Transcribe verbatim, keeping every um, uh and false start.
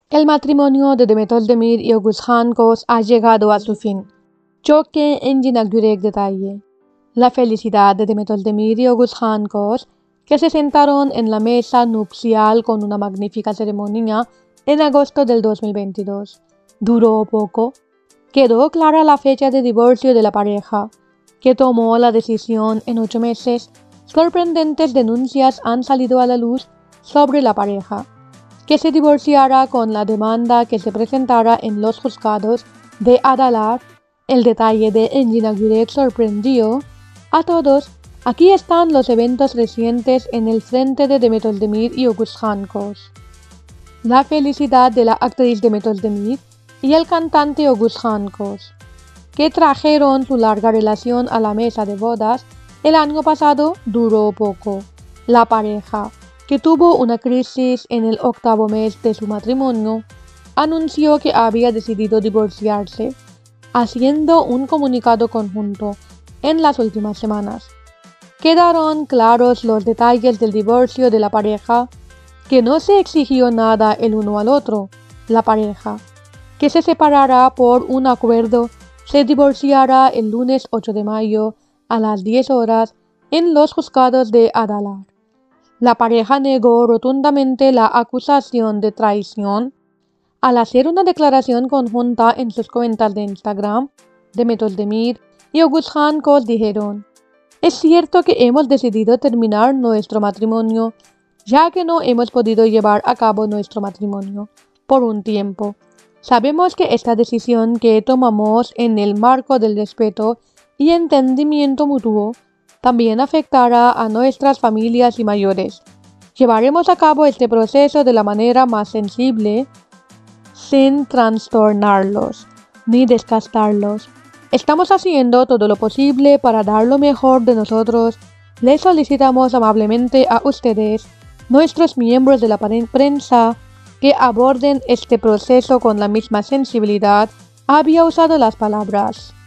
El matrimonio de Demet Özdemir y Oğuzhan Koç ha llegado a su fin. Çok engin yürek detalle. La felicidad de Demet Özdemir y Oğuzhan Koç, que se sentaron en la mesa nupcial con una magnífica ceremonia en agosto del dos mil veintidós. Duró poco. Quedó clara la fecha de divorcio de la pareja, que tomó la decisión en ocho meses. Sorprendentes denuncias han salido a la luz sobre la pareja, que se divorciara con la demanda que se presentara en los juzgados de Adalar. El detalle de Engin Gülerek sorprendió a todos. Aquí están los eventos recientes en el frente de Demet Özdemir y Oğuzhan Koç. La felicidad de la actriz Demet Özdemir y el cantante Oğuzhan Koç, que trajeron su larga relación a la mesa de bodas el año pasado, duró poco. La pareja, que tuvo una crisis en el octavo mes de su matrimonio, anunció que había decidido divorciarse, haciendo un comunicado conjunto en las últimas semanas. Quedaron claros los detalles del divorcio de la pareja, que no se exigió nada el uno al otro. La pareja, que se separará por un acuerdo, se divorciará el lunes ocho de mayo a las diez horas en los juzgados de Adalar. La pareja negó rotundamente la acusación de traición. Al hacer una declaración conjunta en sus cuentas de Instagram, Demet Özdemir y Oğuzhan Koç dijeron: "Es cierto que hemos decidido terminar nuestro matrimonio, ya que no hemos podido llevar a cabo nuestro matrimonio por un tiempo. Sabemos que esta decisión que tomamos en el marco del respeto y entendimiento mutuo también afectará a nuestras familias y mayores. Llevaremos a cabo este proceso de la manera más sensible, sin trastornarlos ni desgastarlos. Estamos haciendo todo lo posible para dar lo mejor de nosotros. Les solicitamos amablemente a ustedes, nuestros miembros de la prensa, que aborden este proceso con la misma sensibilidad". Había usado las palabras